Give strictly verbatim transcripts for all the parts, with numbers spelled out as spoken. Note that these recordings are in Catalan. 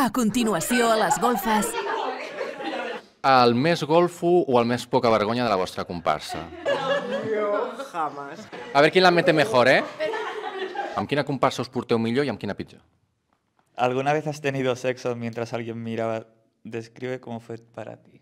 A continuació, a les golfes... El més golfo o el més poca vergonya de la vostra comparsa? Jo, jamás. A ver quién la mete mejor, ¿eh? Amb quina comparsa us porteu millor i amb quina pitjor? ¿Alguna vez has tenido sexo mientras alguien miraba? Describe cómo fue para ti.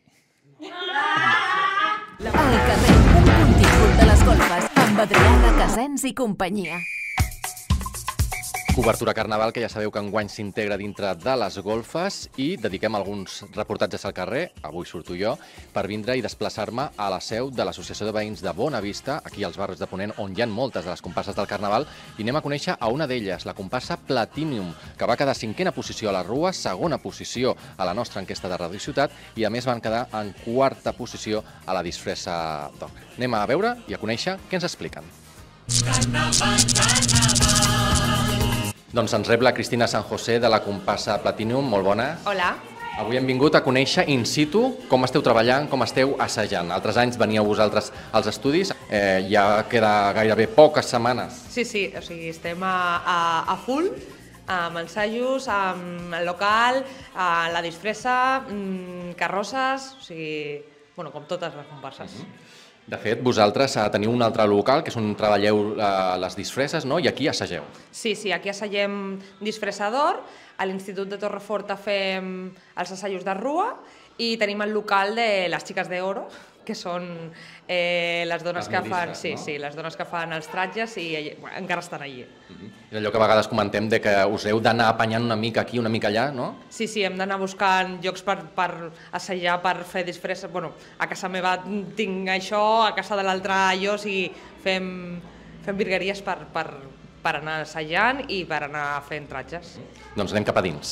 Al carrer, un contingut de les golfes amb Adriana Casens i companyia. Cobertura Carnaval, que ja sabeu que enguany s'integra dintre de les golfes i dediquem alguns reportatges al carrer, avui surto jo, per vindre i desplaçar-me a la seu de l'Associació de Veïns de Bona Vista, aquí als barris de Ponent, on hi ha moltes de les comparses del Carnaval, i anem a conèixer a una d'elles, la comparsa Platinum, que va quedar cinquena posició a la Rua, segona posició a la nostra enquesta de Radio Ciutat, i a més van quedar en quarta posició a la disfressa d'Oc. Anem a veure i a conèixer què ens expliquen. Carnaval, carnaval. Doncs ens rep la Cristina San José de la comparsa Platinum. Molt bona. Hola. Avui hem vingut a conèixer in situ com esteu treballant, com esteu assajant. Altres anys veníeu vosaltres als estudis, eh, ja queda gairebé poques setmanes. Sí, sí, o sigui, estem a, a, a full, amb ensajos, amb el local, a la disfressa, carrosses, o sigui, bueno, com totes les comparses. Uh-huh. De fet, vosaltres teniu un altre local, que és on treballeu les disfresses, no? I aquí assageu. Sí, sí, aquí assagem disfressador, a l'Institut de Torreforta fem els assajos de Rua i tenim el local de les Xiques d'Oro, que són eh, les dones les que modistes, fan, sí, no? Sí, les dones que fan els tratges i bueno, encara estan allí. Uh-huh. És allò que a vegades comentem de que us heu d'anar apanyant una mica aquí, una mica allà, no? Sí, sí, hem d'anar buscant llocs per, per assajar, per fer disfresses. Bueno, a casa meva tinc això, a casa de l'altre allò, o sigui, fem, fem virgueries per, per, per anar assajant i per anar fent tratges. Uh-huh. Doncs anem cap a dins.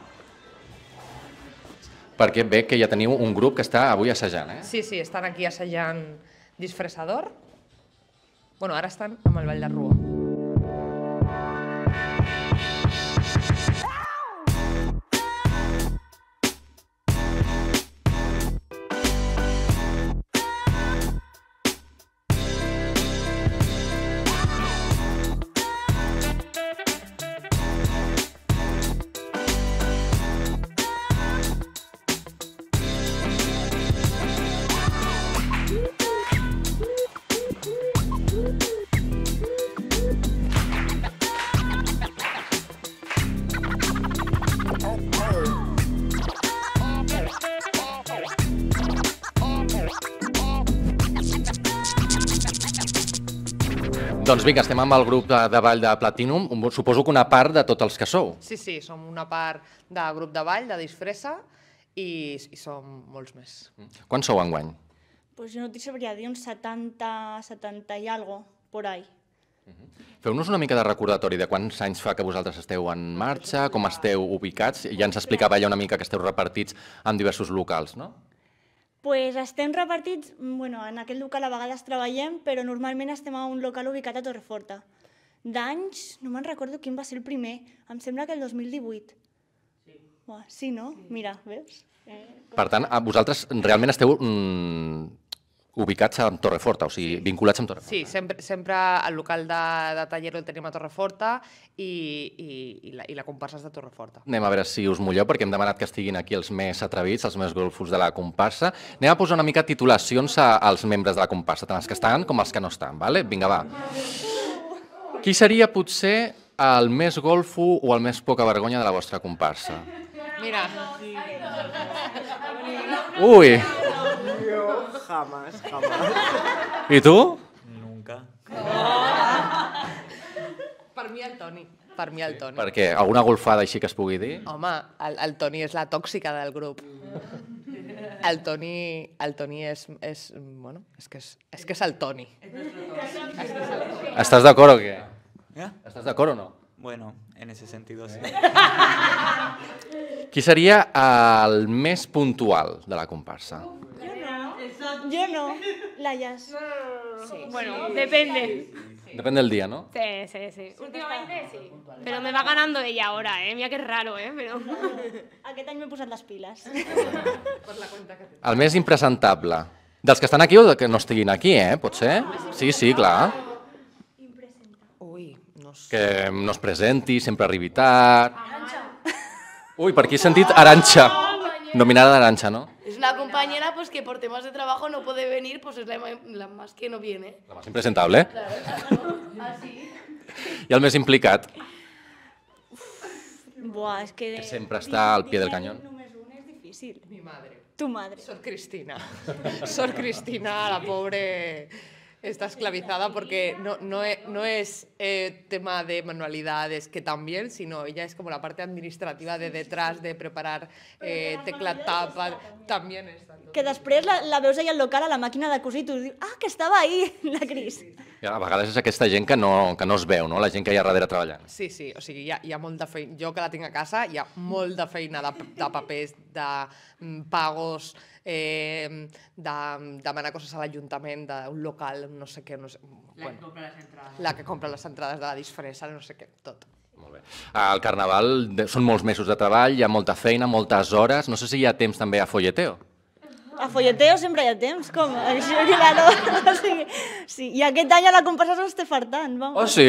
Perquè veig que ja teniu un grup que està avui assajant, eh? Sí, sí, estan aquí assajant disfressador. Bueno, ara estan amb el Ball de Rua. Doncs vinga, estem amb el grup de, de ball de Platinum, suposo que una part de tots els que sou. Sí, sí, som una part del grup de ball, de disfressa, i, i som molts més. Quants sou enguany? Pues jo no t'hi sabria dir, uns setanta, setanta i algo, por ahí. Feu-nos una mica de recordatori de quants anys fa que vosaltres esteu en marxa, com esteu ubicats, ja ens explicava ella una mica que esteu repartits en diversos locals, no? Pues estem repartits, bueno, en aquest local a vegades treballem, però normalment estem a un local ubicat a Torreforta. D'anys, no me'n recordo quin va ser el primer, em sembla que el dos mil divuit. Sí. Uah, sí, no? Sí. Mira, veus? Eh, per tant, vosaltres realment esteu mm, ubicats a Torreforta, o sigui, vinculats amb Torreforta. Sí, sempre, sempre el local de, de taller el tenim a Torreforta i, i, i, la, i la comparsa és de Torreforta. Anem a veure si us mulleu, perquè hem demanat que estiguin aquí els més atrevits, els més golfos de la comparsa. Anem a posar una mica titulacions a, als membres de la comparsa, tant els que estan com els que no estan, vale? Vinga, va. Qui seria potser el més golfo o el més poca vergonya de la vostra comparsa? Mira. Ui! Jamás, jamás. I tu? Nunca. Per mi el Toni. Per mi el Toni. Per què? Alguna golfada així que es pugui dir? Home, el, el Toni és la tòxica del grup. El Toni, el Toni és, és, bueno, és que és, és que és el Toni. Estàs d'acord o què? ¿Eh? Estàs d'acord o no? Bueno, en ese sentido sí. Qui seria el més puntual de la comparsa? Jo no, la Yas. Sí. Bueno, depende. Depèn del dia, ¿no? Sí, sí, sí. Últimamente sí. Pero me va ganando ella ahora, ¿eh? Mira que es raro, ¿eh? Pero... Aquest any m'he posat les piles. El més impresentable. Dels que estan aquí o que no estiguin aquí, eh? Pot ser? Sí, sí, clar. Ui, no sé. Que no es presenti, sempre arribi tard. Uy, per aquí he sentit Arantxa. Nominada d'Arantxa, ¿no? Es una compañera pues que por temas de trabajo no puede venir, pues es la, la más que no viene. La más impresentable. Claro, claro. Así. I el més implicat. Buah, és que... Que sempre està al pie del cañón. Només un és difícil. Mi madre. Tu madre. Sor Cristina. Sor Cristina, la pobre, está esclavizada porque no, no es, no es eh, tema de manualidades, que también, sino ella es como la parte administrativa de detrás, de preparar eh, tecla tapa, también está. Que després la, la veus allà al local a la màquina de cosir i tu dius, ah, que estava ahí, la Cris. I a vegades és aquesta gent que no, que no es veu, no? La gent que hi ha darrere treballant. Sí, sí, o sigui, hi ha, hi ha molta feina, jo que la tinc a casa, hi ha molta feina de, de papers, de mm, pagos, eh, de demanar coses a l'Ajuntament, d'un local, no sé què, no sé... La bueno, que compra les entrades. La que compra les entrades de la disfressa, no sé què, tot. Molt bé. Al Carnaval són molts mesos de treball, hi ha molta feina, moltes hores, no sé si hi ha temps també a folleteo. A folleteo sempre hi ha temps, com? Això, claro. O sigui, sí. I aquest any a la comparsa se'ns té fartant, vamos. Oh, sí?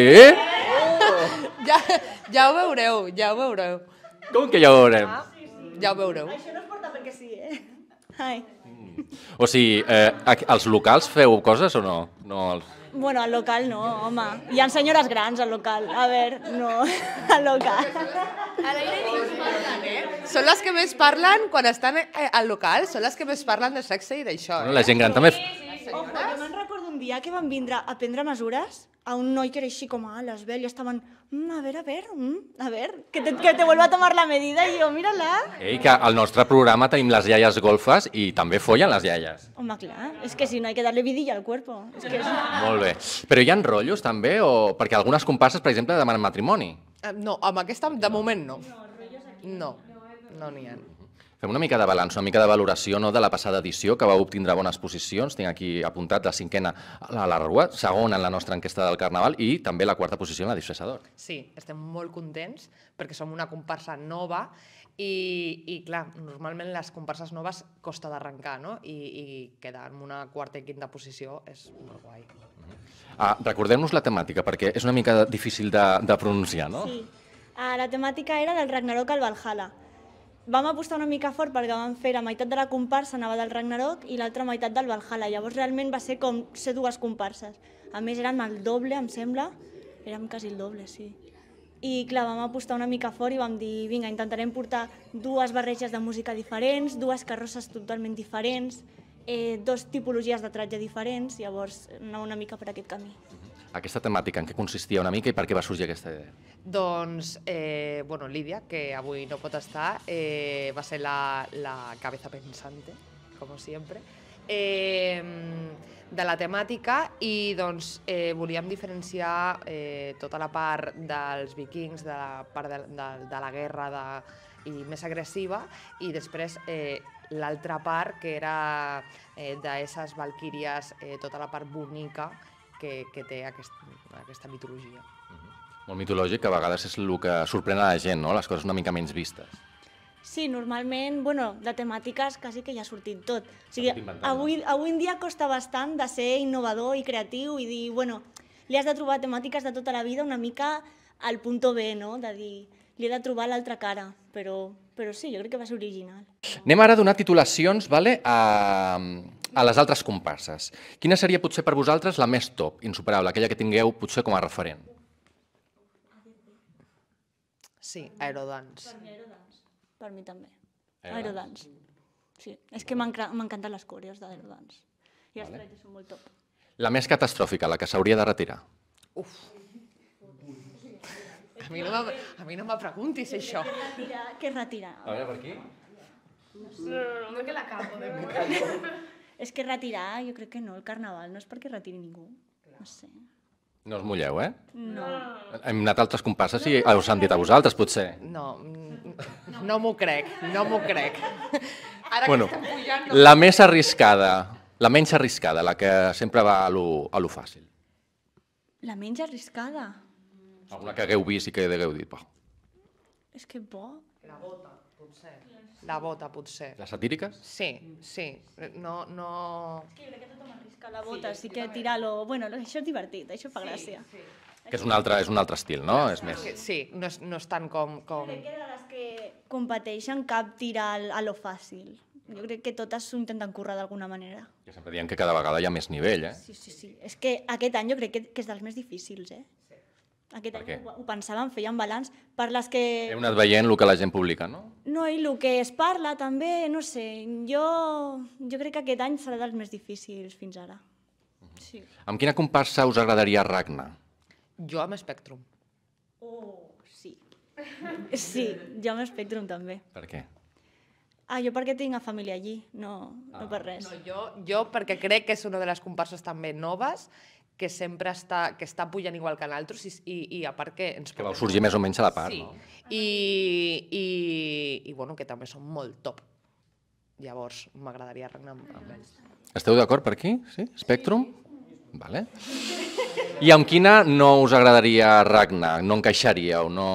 Oh. Ja, ja ho veureu, ja ho veureu. Com que ja ho veurem? Ah, ja ho veureu. Això no es porta perquè sí, eh? Ai. O sigui, eh, als locals feu coses o no? No els... Bueno, al local no, home. Hi ha senyores grans al local. A veure, no, al local. A l'aire lliure. Són les que més parlen quan estan al local, són les que més parlen de sexe i d'això. Bueno, la gent gran també... Ojo, jo me'n recordo un dia que van vindre a prendre mesures a un noi que era així com a l'esbel i estaven, mm, a veure, a veure, mm, a veure, que te, que te vuelva a tomar la medida i jo, mira-la. Ei, que al nostre programa tenim les iaies golfes i també follen les iaies. Home, clar, és que si no hay que darle vidilla al cuerpo. És que és... Molt bé. Però hi ha rotllos també? O... Perquè algunes comparses, per exemple, demanen matrimoni. No, amb aquesta de moment no. No, no n'hi ha. Fem una mica de balanç, una mica de valoració no, de la passada edició, que vau obtindre bones posicions. Tinc aquí apuntat la cinquena a la Rua, segona en la nostra enquesta del Carnaval i també la quarta posició en la disfressador. Sí, estem molt contents perquè som una comparsa nova i, i clar, normalment les comparses noves costa d'arrencar, no? I, i quedar en una quarta i quinta posició és molt guai. Ah, recordem-nos la temàtica, perquè és una mica difícil de, de pronunciar, no? Sí, ah, la temàtica era del Ragnarok al Valhalla. Vam apostar una mica fort perquè vam fer la meitat de la comparsa anava del Ragnarok i l'altra meitat del Valhalla. Llavors realment va ser com ser dues comparses. A més érem el doble, em sembla. Érem quasi el doble, sí. I clar, vam apostar una mica fort i vam dir, vinga, intentarem portar dues barreges de música diferents, dues carrosses totalment diferents, eh, dos tipologies de tratge diferents, llavors anava una mica per aquest camí. Aquesta temàtica, en què consistia una mica i per què va sorgir aquesta idea? Doncs, eh, bueno, Lídia, que avui no pot estar, eh, va ser la, la cabeza pensante, com sempre, eh, de la temàtica i doncs, eh, volíem diferenciar eh, tota la part dels vikings, de la part de, de, de la guerra de, i més agressiva, i després eh, l'altra part que era eh, d'esses valquíries, eh, tota la part bonica que, que té aquest, aquesta mitologia. Molt mitològic, que a vegades és el que sorprèn a la gent, no? Les coses una mica menys vistes. Sí, normalment, bueno, de temàtiques quasi que ja ha sortit tot. O sigui, avui, avui en dia costa bastant de ser innovador i creatiu i dir, bueno, li has de trobar temàtiques de tota la vida una mica al punto B, no? De dir, li he de trobar l'altra cara, però, però sí, jo crec que va ser original. Anem ara a donar titulacions, vale, a, a les altres comparses. Quina seria potser per vosaltres la més top, insuperable, aquella que tingueu potser com a referent? Sí, Aerodance. Per mi Aerodance. Per mi també. Aerodance. Sí, és que m'encanten les coreos d'Aerodance. I els tratges són molt top. La més catastròfica, la que s'hauria de retirar. Uf. A mi no, a mi no me preguntis això. Què retirar? A veure, per aquí? No, no, no, que la capo de És que retirar, jo crec que no, el Carnaval no és perquè retiri ningú. No sé. No us mulleu, eh? No. Hem anat a altres comparses i us han dit a vosaltres, potser. No, no m'ho crec, no m'ho crec. Ara bueno, que estem pujant... la més arriscada, la menys arriscada, la que sempre va a lo, a lo fàcil. La menys arriscada? Alguna que hagueu vist i que hagueu dit, oh. És que bo. La bota, potser. La bota, potser. Les satíriques? Sí, sí. No, no... És que jo crec que tothom arrisca la bota, sí que tirar-lo... Bueno, això és divertit, això fa gràcia. Sí, sí. Que és un altre, és un altre estil, no? És més... Sí, no és, no és tant com... com... Jo crec que era de les que competeixen, cap tira a lo fàcil. Jo crec que totes s'ho intenten currar d'alguna manera. Ja sempre diem que cada vegada hi ha més nivell, eh? Sí, sí, sí. És que aquest any jo crec que, que és dels més difícils, eh? Aquest any ho, ho pensàvem, feien balanç per les que... Heu anat veient el que la gent publica, no? No, i el que es parla també, no sé, jo, jo crec que aquest any serà dels més difícils fins ara. Sí. Amb quina comparsa us agradaria regnar? Jo amb Spectrum. Oh, sí. Sí, jo amb Spectrum també. Per què? Ah, jo perquè tinc a família allí, no, no per res. No, jo, jo perquè crec que és una de les comparses també noves, que sempre està, que està pujant igual que nosaltres i, i, i a part que ens... Que vau sorgir més o menys a la part, sí. no? I, i, i bueno, que també són molt top. Llavors, m'agradaria regnar amb, amb ells. Esteu d'acord per aquí? Sí? Spectrum? Vale. I amb quina no us agradaria regnar? No encaixaríeu, no...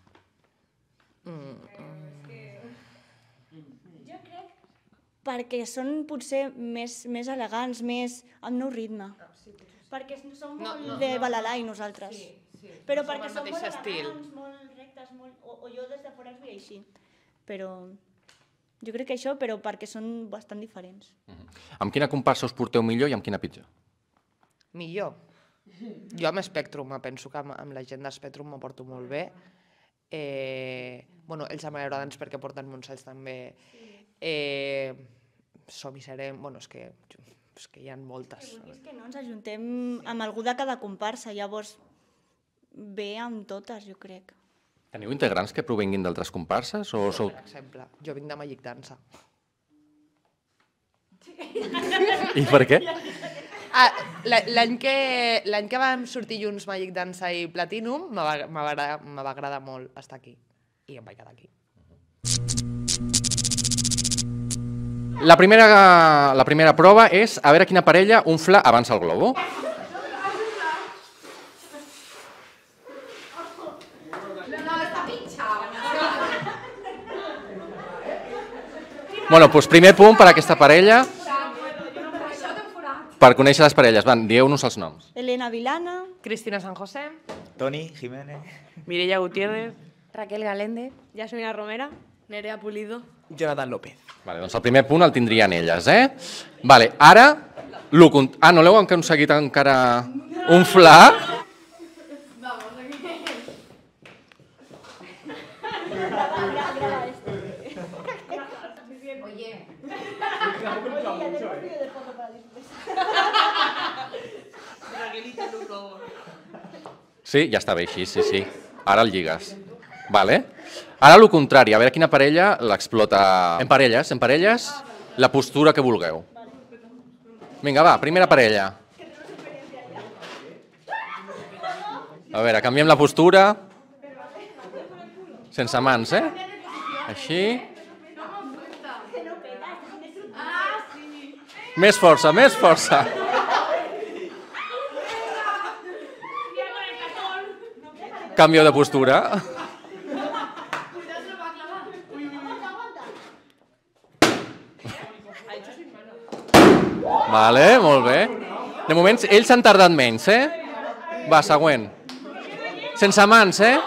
Perquè són potser més, més elegants, més amb nou ritme. Perquè som molt No, no, de no. balalai nosaltres. Sí, sí. Però Som perquè el som mateix molt estil. elegants, molt rectes, molt... O, o jo des de fora els veia així. Però jo crec que això, però perquè són bastant diferents. Amb quina comparsa us porteu millor i amb quina pitjor? Millor. Jo amb Spectrum, penso que amb, amb la gent d'Spectrum m'ho porto molt bé. Eh, bueno, ells amb Aerodance perquè porten Montsals també. Eh, som i serem... Bueno, és que, és que hi ha moltes. És que no ens ajuntem amb algú de cada comparsa, llavors bé amb totes, jo crec. Teniu integrants que provenguin d'altres comparses? O sou... Per exemple, jo vinc de Magic Dansa. I per què? Ah, la- l'any que, l'any que vam sortir junts Magic Dansa i Platinum me va, me va, agradar, me va agradar molt estar aquí. I em vaig quedar aquí. La primera, la primera prova és a veure quina parella unfla abans el globo. Bueno, doncs primer punt per a aquesta parella. Per conèixer les parelles. Van, dieu-nos els noms. Elena Vilana, Cristina San José, Toni Jiménez. Mireia Gutiérrez, Raquel Galende, Yasmina Romera, Nerea Pulido. Jonathan López. Vale, doncs el primer punt el tindrien elles, eh? Vale, ara... lo cont- Ah, no l'heu aconseguit encara unflar? Sí, ja està bé així, sí, sí. Ara el lligues. Vale. Ara el contrari, a veure quina parella l'explota... En parelles, en parelles, la postura que vulgueu. Vinga, va, primera parella. A veure, canviem la postura. Sense mans, eh? Així. Més força, més força. Canvio de postura. Vale, molt bé. De moment, ells s'han tardat menys, eh? Va, següent. Sense mans, eh?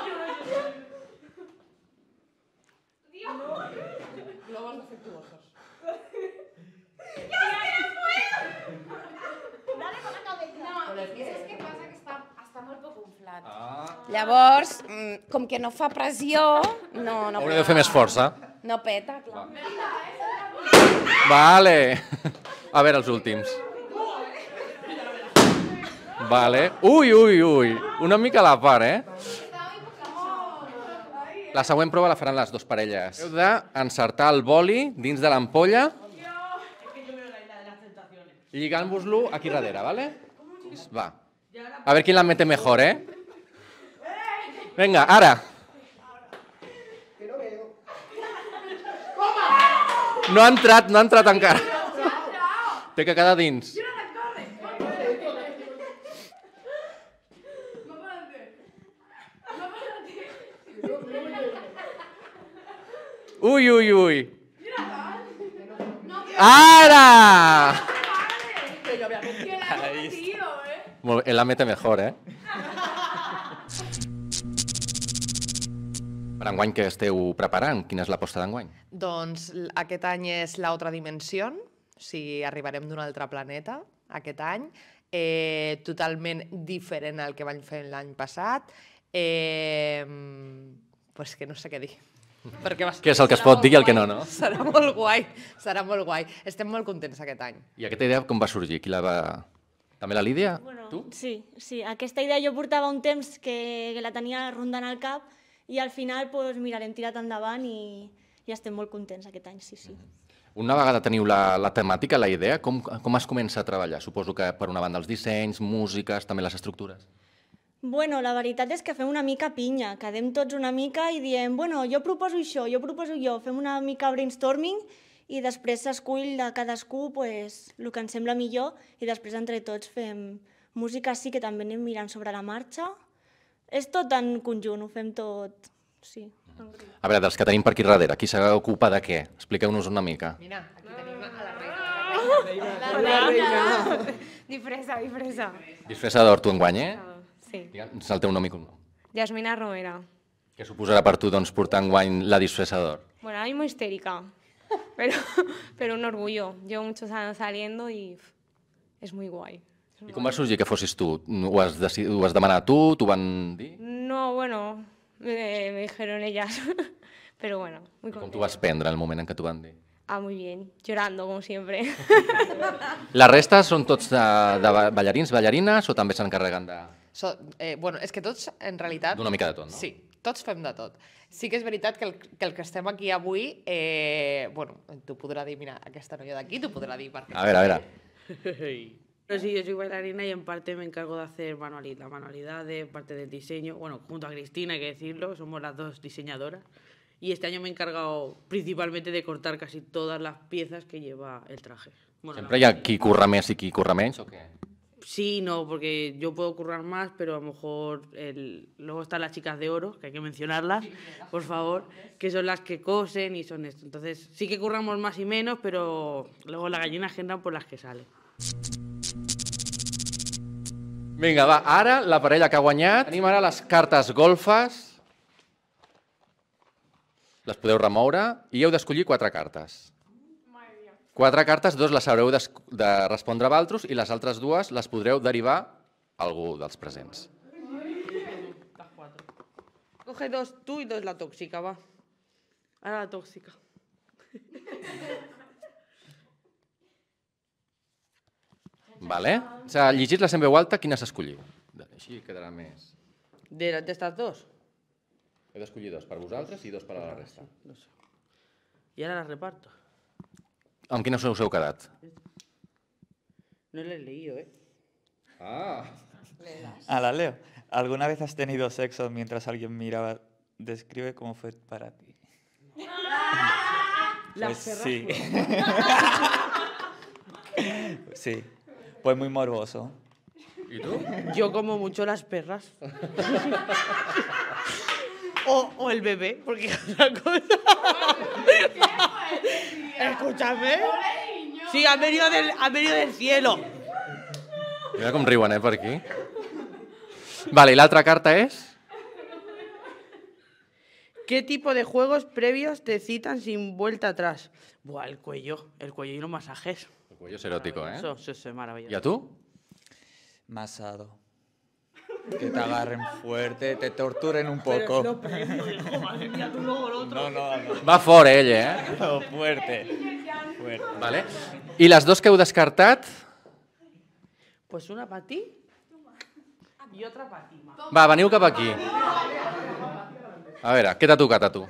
Llavors, mm, com que no fa pressió, no, no Haureu de fer més força. No peta, clar. Vale. A veure els últims. Vale. Ui, ui, ui. Una mica a la part, eh? La següent prova la faran les dues parelles. Heu d'encertar el boli dins de l'ampolla lligant-vos-lo aquí darrere, vale? Va. A veure qui la mete mejor, eh? Vinga, ara. No ha entrat, no ha entrat encara. Té que quedar dins. Ui, ui, ui. Ara! Molt bé, la mete mejor, eh? Per enguany, què esteu preparant? Quina és l'aposta d'enguany? Doncs l- aquest any és la otra dimensió, o sigui, arribarem d'un altre planeta aquest any, eh, totalment diferent al que vam fer l'any passat. Eh, pues que no sé què dir. Perquè va- Què és el que es serà pot dir i el molt que no, guai, no? Serà molt guai, serà molt guai. Estem molt contents aquest any. I aquesta idea com va sorgir? Qui la va... També la Lídia? Bueno, Tu? Sí, sí, aquesta idea jo portava un temps que, que la tenia rondant al cap i al final, pues, mira, l'hem tirat endavant i, i estem molt contents aquest any, sí, sí. Una vegada teniu la, la temàtica, la idea, com, com es comença a treballar? Suposo que per una banda els dissenys, músiques, també les estructures. Bueno, la veritat és que fem una mica pinya, quedem tots una mica i diem, bueno, jo proposo això, jo proposo jo, fem una mica brainstorming i després s'escull de cadascú pues, el que ens sembla millor i després entre tots fem música, sí que també anem mirant sobre la marxa. És tot en conjunt, ho fem tot, sí. A veure, dels que tenim per aquí darrere, qui s'ocupa de què? Expliqueu-nos una mica. Mira, aquí tenim a la reina. La reina. Disfressa, disfressa. Disfressador, tu enguany, eh? Sí. Digue'ns el teu nom i cognom. Yasmina Romera. Què suposarà per tu doncs, portar enguany la disfressador? Bueno, ahora mismo histérica, pero, pero un orgullo. Llevo muchos años saliendo y pff, es muy guay. I com va sorgir que fossis tu? Ho has, decid... ho has demanat tu? T'ho van dir? No, bueno, me, me dijeron ellas, pero bueno, muy Com contenta. t'ho vas prendre en el moment en què t'ho van dir? Ah, muy bien, llorando como siempre. La resta són tots de, de ballarins, ballarines o també s'encarreguen de... So, eh, bueno, és que tots, en realitat... D'una mica de tot, no? Sí, tots fem de tot. Sí que és veritat que el que, el que estem aquí avui, eh, bueno, t'ho podrà dir, mira, aquesta noia d'aquí t'ho podrà dir. Perquè... A veure, a veure. Pero sí, yo soy bailarina y en parte me encargo de hacer manualidad, manualidades, parte del diseño. Bueno, junto a Cristina, hay que decirlo, somos las dos diseñadoras. Y este año me he encargado principalmente de cortar casi todas las piezas que lleva el traje. Bueno, Sempre hi ha qui curra més i qui curra menys, o què? sí, no, porque yo puedo currar más, pero a lo mejor el... luego están las chicas de oro, que hay que mencionarlas, por favor, que son las que cosen y son esto. Entonces, sí que curramos más y menos, pero luego la gallina agenda por las que sale. Vinga, va, ara la parella que ha guanyat. Tenim ara les cartes golfes. Les podeu remoure i heu d'escollir quatre cartes. Quatre cartes, dos les haureu de, de respondre a altres i les altres dues les podreu derivar a algú dels presents. Coge dos tú y dos la tóxica, va. Ahora la tóxica. Vale? S'ha llegit la en veu alta, quines escolliu? Així quedarà més. ¿De, de estas dos? Heu d'escollir dos per vosaltres i dos per a la resta. Y ahora las reparto. Amb quines us heu quedat? No le he leído, ¿eh? Ah. A la leo. ¿Alguna vez has tenido sexo mientras alguien miraba? Describe cómo fue para ti. Las Pues perras. sí. Sí. Pues muy morboso. ¿Y tú? Yo como mucho las perras. o, o el bebé, porque es otra cosa. Escúchame. Sí, han venido del, han venido del cielo. Mira com riuen, eh, per aquí. Vale, i l'altra carta és? ¿Qué tipo de juegos previos te citan sin vuelta atrás? Buah, el cuello, el cuello y los masajes. El cuello es erótico, eh? Eso, eso, eso es maravilloso. ¿Y a tú? Masado. Que te agarren fuerte, te torturen un poco. Pero es lo previo, hijo, madre mía, tú luego lo otro. No, no, no. Va fort, ell, eh? No, fuerte. Fuerte. Vale. I les dos que heu descartat? Pues una para ti y otra para ti. Ma. Va, veniu cap aquí. A veure, què t'ha tocat a tu?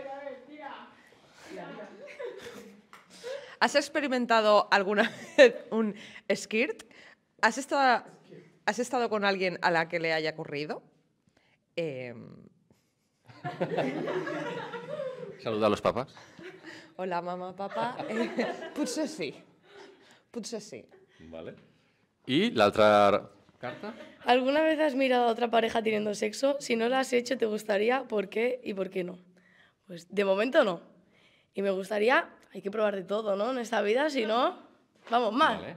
¿Has experimentado alguna vez un skirt? ¿Has estado, ¿Has estado con alguien a la que le haya ocurrido? Eh... Saluda a los papás. Hola, mamá, papá. Eh, potser sí. Potser sí. Vale. ¿Y la otra carta? ¿Alguna vez has mirado a otra pareja teniendo sexo? Si no lo has hecho, ¿te gustaría? ¿Por qué y por qué no? Pues de momento no. Y me gustaría, hay que probar de todo, ¿no? En esta vida, si no, vamos mal. Vale.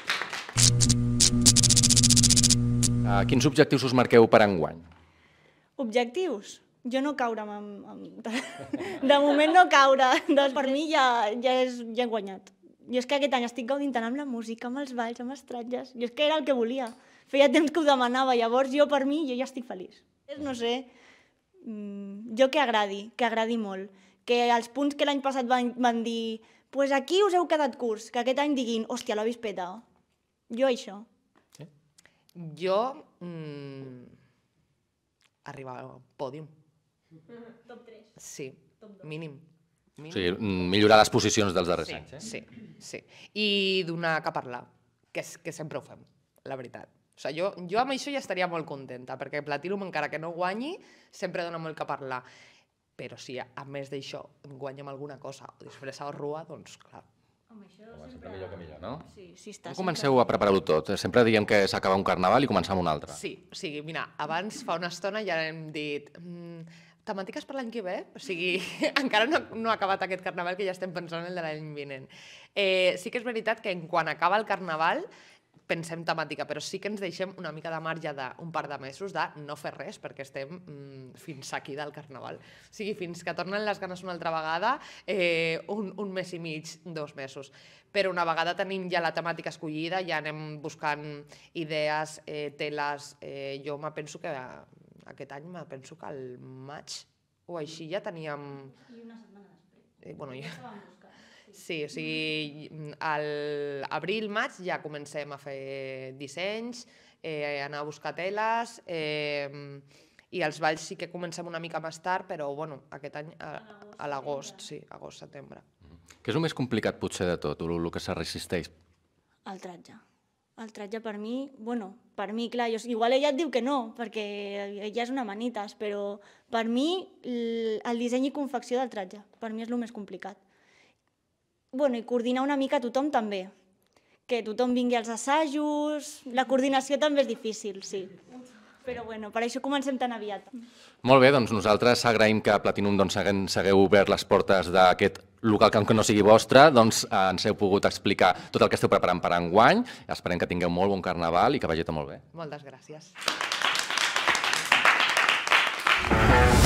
Uh, quins objectius us marqueu per enguany? Objectius? Jo no caure amb... amb... De moment no caure. Doncs per mi ja, ja, és, ja he guanyat. Jo és que aquest any estic gaudint tant amb la música, amb els balls, amb els tratges. Jo és que era el que volia. Feia temps que ho demanava, llavors jo per mi jo ja estic feliç. No sé, jo que agradi, que agradi molt. Que els punts que l'any passat van, van dir pues aquí us heu quedat curts, que aquest any diguin hòstia, l'ha vist peta. Jo això. Sí? Jo... Mm, arribar al pòdium. Top tres. Sí, mínim. O sigui, millorar les posicions dels darrers sí, anys. Eh? Sí, sí. I donar que parlar, que, que sempre ho fem, la veritat. O sigui, jo, jo amb això ja estaria molt contenta, perquè Platinum, encara que no guanyi, sempre dona molt que parlar. Però si a més d'això guanyem alguna cosa o disfressa o rua, doncs clar. Home, sempre millor que millor, no? Sí, sí està. Com comenceu a preparar-ho tot? Sempre diem que s'acaba un carnaval i començar amb un altre. Sí, o sigui, mira, abans fa una estona ja hem dit mmm, temàtiques per l'any que ve? O sigui, encara no, no ha acabat aquest carnaval que ja estem pensant en el de l'any vinent. Eh, sí que és veritat que en quan acaba el carnaval pensem temàtica, però sí que ens deixem una mica de marge d'un par de mesos de no fer res, perquè estem mm, fins aquí del carnaval. O sigui, fins que tornen les ganes una altra vegada, eh, un, un mes i mig, dos mesos. Però una vegada tenim ja la temàtica escollida, ja anem buscant idees, eh, teles... Eh, jo me penso que aquest any, me penso que al maig o així ja teníem... I una setmana després. Eh, bueno, ja... Sí, o sigui, al abril, maig ja comencem a fer dissenys, eh, anar a buscar teles, eh, i els balls sí que comencem una mica més tard, però bueno, aquest any a, a l'agost, sí, agost-setembre. Què és el més complicat potser de tot, el, el que se resisteix? El tratge. El tratge per mi, bueno, per mi, clar, jo, igual ella et diu que no, perquè ella és una manites, però per mi el, el disseny i confecció del tratge, per mi és el més complicat. Bueno, i coordinar una mica tothom també, que tothom vingui als assajos, la coordinació també és difícil, sí. Però bueno, per això comencem tan aviat. Molt bé, doncs nosaltres agraïm que a Platinum doncs, hagueu obert les portes d'aquest local que aunque no sigui vostre, doncs ens heu pogut explicar tot el que esteu preparant per enguany. Esperem que tingueu molt bon carnaval i que vagi tot molt bé. Moltes gràcies.